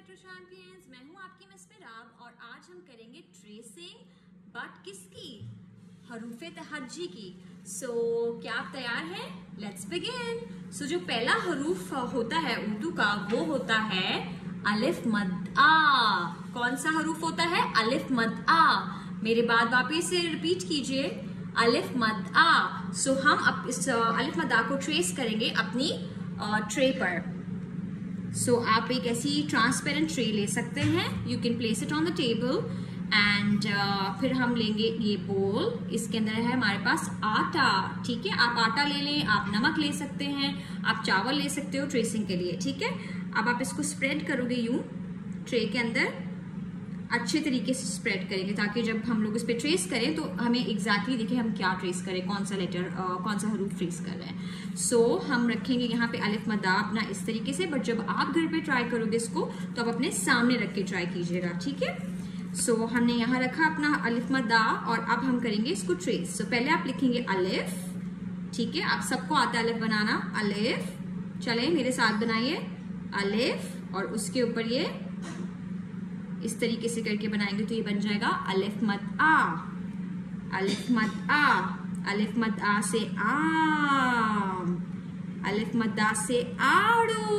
Metro champions, मैं हूं आपकी मिस मिराब और आज हम करेंगे ट्रेसिंग, बट किसकी? हरूफे तहज्जी की। क्या आप तैयार हैं? Let's begin. जो पहला हरूफ होता है उर्दू का वो होता है अलिफ मद आ। कौन सा हरूफ होता है? अलिफ मद आ। मेरे बाद वापस से रिपीट कीजिए, अलिफ मद आ। हम अब इस अलिफ मद आ को ट्रेस करेंगे अपनी ट्रे पर। आप एक ऐसी ट्रांसपेरेंट ट्रे ले सकते हैं, you can place it on the table and फिर हम लेंगे ये बोल, इसके अंदर है हमारे पास आटा। ठीक है, आप आटा ले लें, आप नमक ले सकते हैं, आप चावल ले सकते हो ट्रेसिंग के लिए। ठीक है, अब आप इसको स्प्रेड करोगे यूं ट्रे के अंदर, अच्छे तरीके से स्प्रेड करेंगे ताकि जब हम लोग इस पे ट्रेस करें तो हमें एग्जैक्टली दिखे हम क्या ट्रेस करें, कौन सा लेटर कौन सा हरूफ ट्रेस कर रहे हैं। हम रखेंगे यहाँ पे अलिफ मद आ अपना इस तरीके से, बट जब आप घर पे ट्राई करोगे इसको तो आप अपने सामने रख के ट्राई कीजिएगा। ठीक है, हमने यहाँ रखा अपना अलिफ मद आ और अब हम करेंगे इसको ट्रेस। पहले आप लिखेंगे अलिफ। ठीक है, आप सबको आता है अलिफ बनाना, अलिफ। चले मेरे साथ बनाइए, अलिफ, और उसके ऊपर ये इस तरीके से करके बनाएंगे तो ये बन जाएगा अलिफ मद आ। अलिफ मद आ, अलिफ मद आ से आम, अलिफ मद आ से आड़ू,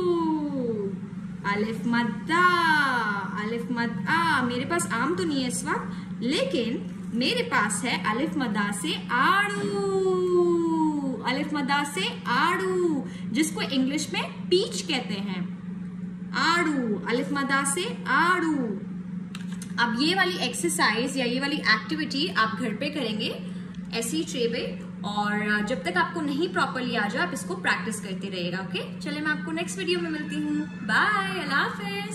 अलिफ मद आ, अलिफ मद आ। मेरे पास आम तो नहीं है इस वक्त, लेकिन मेरे पास है अलिफ मद आ से आड़ू, अलिफ मद आ से आड़ू, जिसको इंग्लिश में पीच कहते हैं, आड़ू, अलिफ मद आ से आड़ू। अब ये वाली एक्सरसाइज या ये वाली एक्टिविटी आप घर पे करेंगे ऐसी ट्रे पे, और जब तक आपको नहीं प्रॉपरली आ जाए आप इसको प्रैक्टिस करते रहिएगा। ओके, चलिए मैं आपको नेक्स्ट वीडियो में मिलती हूँ। बाय, अल्लाह हाफिज।